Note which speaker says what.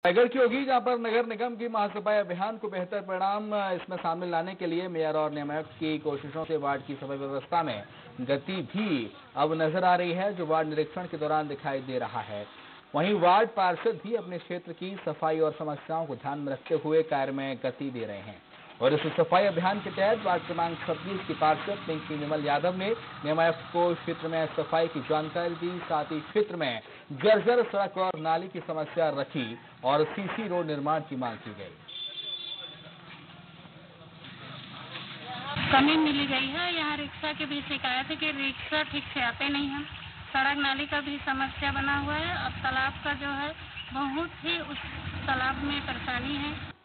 Speaker 1: रायगढ़ की होगी, जहां पर नगर निगम की महासफाई अभियान को बेहतर परिणाम इसमें शामिल लाने के लिए मेयर और नियामक की कोशिशों से वार्ड की सफाई व्यवस्था में गति भी अब नजर आ रही है, जो वार्ड निरीक्षण के दौरान दिखाई दे रहा है। वहीं वार्ड पार्षद भी अपने क्षेत्र की सफाई और समस्याओं को ध्यान में रखते हुए कार्य में गति दे रहे हैं। और इस सफाई अभियान के तहत वार्ड क्रमांक 26 की पार्षद पिंकी निर्मल यादव ने नियामक को क्षेत्र में सफाई की जानकारी दी। साथ ही क्षेत्र में जर्जर सड़क और नाली की समस्या रखी और सीसी रोड निर्माण की मांग की गई।
Speaker 2: कमी मिली गई है। यहाँ रिक्शा की भी शिकायत है कि रिक्शा ठीक से आते नहीं हैं। सड़क नाली का भी समस्या बना हुआ है और तालाब का जो है बहुत ही उस तालाब में परेशानी है।